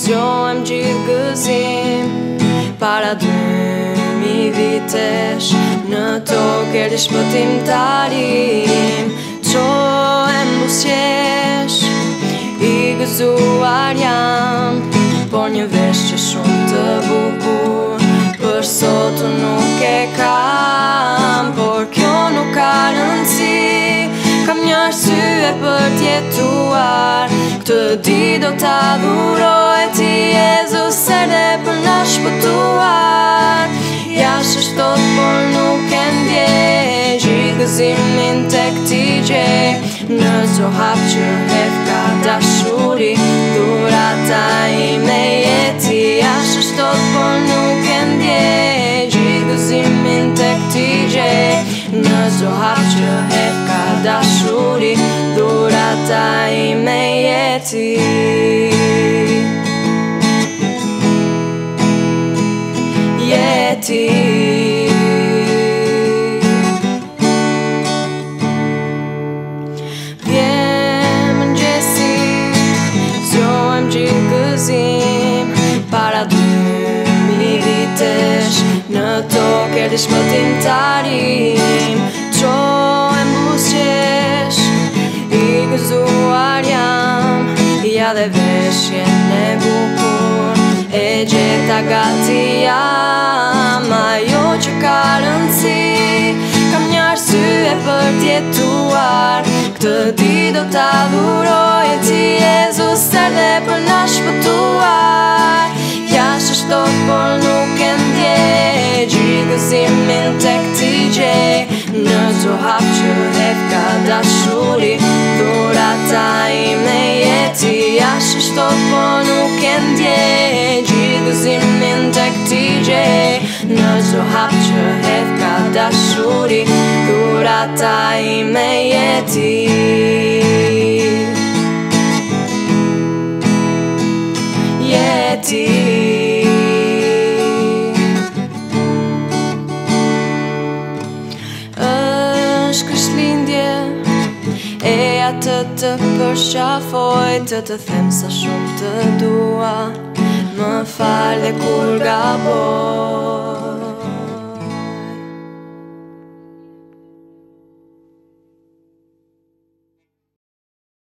zgjohem gjithë gëzim. Para 2000 vitesh në tokë erdhi shpëtimtarim. Qohem buzëqesh, i gëzuar jam, por një vesh që shumë të bukur për sot unë nuk e kam. Por kjo nuk ka rëndësi, kam një arsye për t'jetuar. Këtë ditë do t'a dhuroj, ti Jezus erdhe për na shpëtuar. Jashtë është tot, por nuk e ndjej, gjithë gëzimin tek ti gjej. Në çdo hap që hedh ka dashuri, dhurata ime jeti. Jashtë është tot, por nuk e ndjej, gjithë gëzimin tek ti gjej. Në çdo hap që hedh ka dashuri, dhurata ime jeti. Jeti. Vjen mëngjesi, zgjohem gjithë gëzim. Para 2000 vitesh në tokë erdhi shpëtimtarim. Qohem buzëqesh, i gëzuar jam, ja dhe veshjen e bukur e gjeta gati jam. Ajo që ka rëndësi, kam një arsye për t'jetuar. Këtë ditë do t'a dhuroj, ti Jezus erdhe për na shpëtuar. Jashtë është tot, por nuk e ndjej, gjithë gëzimin tek ti gjej. Në çdo hap që hedh ka dashuri, dhurata ime jeti. Jashtë është tot, por nuk e ndjej, gjithë gëzimin tek ti gjej. Në çdo hap që hedh ka dashuri, dhurata ime jeti. Jeti. Është Krishtlindje e atë të përshafoj, të them sa shumë të dua, më fal dhe kur gaboj.